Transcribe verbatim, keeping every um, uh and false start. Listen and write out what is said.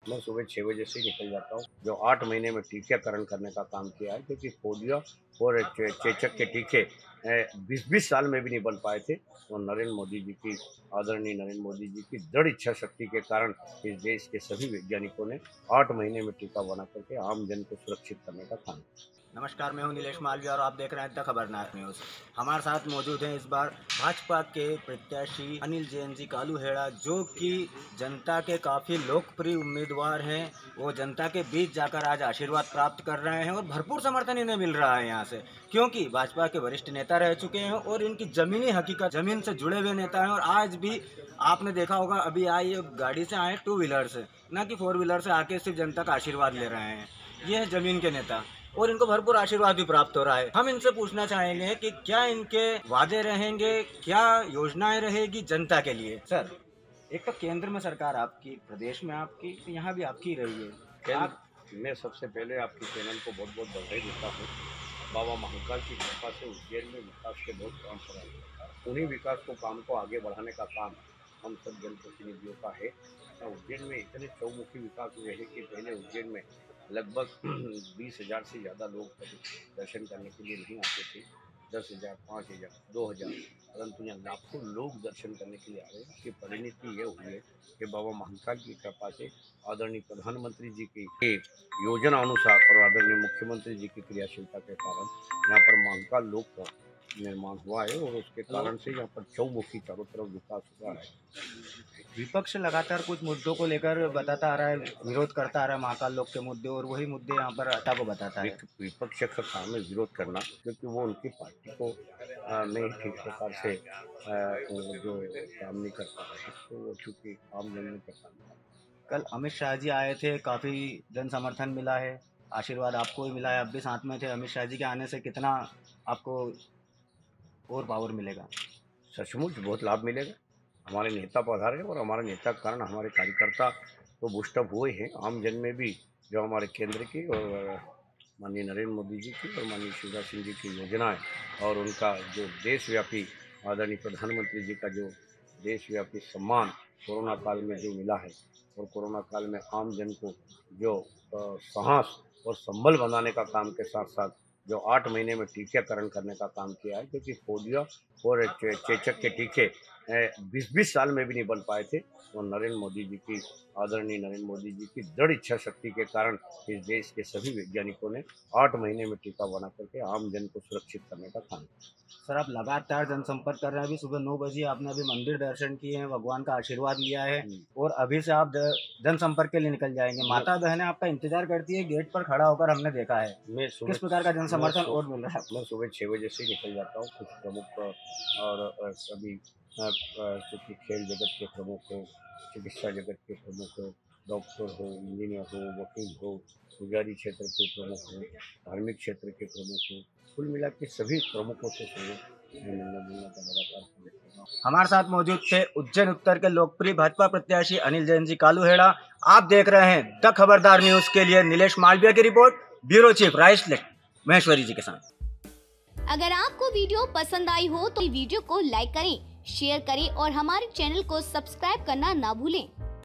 मैं सुबह छः बजे से ही निकल जाता हूँ। जो आठ महीने में टीकाकरण करने का काम किया है, क्योंकि पोलियो और चे, चेचक के टीके बीस बीस साल में भी नहीं बन पाए थे। और नरेंद्र मोदी जी की आदरणीय नरेंद्र मोदी जी की दृढ़ इच्छा शक्ति के कारण इस देश के सभी वैज्ञानिकों ने आठ महीने में टीका बना करके आम जन को सुरक्षित करने का काम किया। नमस्कार, मैं हूं नीलेश मालवीय और आप देख रहे हैं द खबरनाक न्यूज़। हमारे साथ मौजूद हैं इस बार भाजपा के प्रत्याशी अनिल जैन जी कालूहेड़ा, जो कि जनता के काफ़ी लोकप्रिय उम्मीदवार हैं। वो जनता के बीच जाकर आज आशीर्वाद प्राप्त कर रहे हैं और भरपूर समर्थन इन्हें मिल रहा है यहाँ से, क्योंकि भाजपा के वरिष्ठ नेता रह चुके हैं और इनकी ज़मीनी हकीकत, ज़मीन से जुड़े हुए नेता हैं। और आज भी आपने देखा होगा, अभी आए गाड़ी से आए, टू व्हीलर से, ना कि फोर व्हीलर से आके सिर्फ जनता का आशीर्वाद ले रहे हैं। ये है ज़मीन के नेता और इनको भरपूर आशीर्वाद भी प्राप्त हो रहा है। हम इनसे पूछना चाहेंगे कि क्या इनके वादे रहेंगे, क्या योजनाएं रहेगी जनता के लिए। सर, एक तो केंद्र में सरकार आपकी, प्रदेश में आपकी, तो यहाँ भी आपकी रही है। आप... मैं सबसे पहले आपकी चैनल को बहुत बहुत बधाई देता हूँ। बाबा महाकाल की कृपा से उज्जैन में विकास के बहुत काम हो रहे हैं। उन्हीं विकास को काम को आगे बढ़ाने का काम हम सब जनप्रतिनिधियों का है। उज्जैन में इतने चौमुखी विकास हुए हैं कि पहले उज्जैन में लगभग बीस हजार से ज़्यादा लोग दर्शन करने के लिए नहीं आते थे। दस हज़ार, पाँच हज़ार, दो हज़ार, परंतु यहाँ लाखों लोग दर्शन करने के लिए आ रहे हैं। इसकी परिणति ये हुई है कि बाबा महाकाल की कृपा से आदरणीय प्रधानमंत्री जी की योजना अनुसार और आदरणीय मुख्यमंत्री जी की क्रियाशीलता के कारण यहाँ पर महाकाल लोक का निर्माण हुआ है और उसके कारण से यहाँ पर चौमुखी चारों तरफ विकास हुआ है। विपक्ष लगातार कुछ मुद्दों को लेकर बताता आ रहा है, विरोध करता आ रहा है महाकाल लोक के मुद्दे, और वही मुद्दे यहाँ पर अता को बताता है। विपक्ष का काम है विरोध करना, क्योंकि वो उनकी पार्टी को नहीं ठीक प्रकार से जो काम नहीं कर पा रहे, तो वो चूँकि आम जन में कर पा। कल अमित शाह जी आए थे, काफ़ी जन समर्थन मिला है, आशीर्वाद आपको भी मिला है, आप भी साथ में थे। अमित शाह जी के आने से कितना आपको और पावर मिलेगा? सचमुच बहुत लाभ मिलेगा। हमारे नेता पधारे और हमारे नेता के कारण हमारे कार्यकर्ता तो बूस्टअप हुए हैं। आम जन में भी जो हमारे केंद्र की और माननीय नरेंद्र मोदी जी की और माननीय शिवराज सिंह जी की योजनाएं और उनका जो देशव्यापी आदरणीय प्रधानमंत्री जी का जो देशव्यापी सम्मान कोरोना काल में जो मिला है, और कोरोना काल में आम जन को जो साहस और संबल बनाने का काम के साथ साथ जो आठ महीने में टीकाकरण करने का काम किया है, क्योंकि पोलियो और चे, चेचक के टीके बीस बीस साल में भी नहीं बन पाए थे। और नरेंद्र मोदी जी की आदरणीय नरेंद्र मोदी जी की दृढ़ इच्छा शक्ति के कारण इस देश के सभी वैज्ञानिकों ने आठ महीने में टीका बना करके आम जन को सुरक्षित करने का काम किया। सर, आप लगातार जनसंपर्क कर रहे हैं। अभी सुबह नौ बजे आपने अभी मंदिर दर्शन किए हैं, भगवान का आशीर्वाद लिया है, और अभी से आप जनसंपर्क के लिए निकल जाएंगे। माता बहनें आपका इंतजार करती है गेट पर खड़ा होकर, हमने देखा है। मैं किस प्रकार का जन समर्थन और मिल रहा है? मैं सुबह छः बजे से निकल जाता हूँ। कुछ प्रमुख और अभी क्योंकि खेल जगत के प्रमुख हो, चिकित्सा जगत के प्रमुख हो, डॉक्टर हो, इंजीनियर हो, वकील हो, पुजारी क्षेत्र के प्रमुख हो, धार्मिक क्षेत्र के प्रमुख हो, कुल मिला के सभी प्रमुखों से मिलना जुलना का लगातार। हमारे साथ मौजूद थे उज्जैन उत्तर के लोकप्रिय भाजपा प्रत्याशी अनिल जैन जी कालूहेड़ा। आप देख रहे हैं द खबरदार न्यूज के लिए नीलेश मालवीय की रिपोर्ट, ब्यूरो चीफ राइस महेश्वरी जी के साथ। अगर आपको वीडियो पसंद आई हो तो वीडियो को लाइक करें, शेयर करें और हमारे चैनल को सब्सक्राइब करना ना भूलें।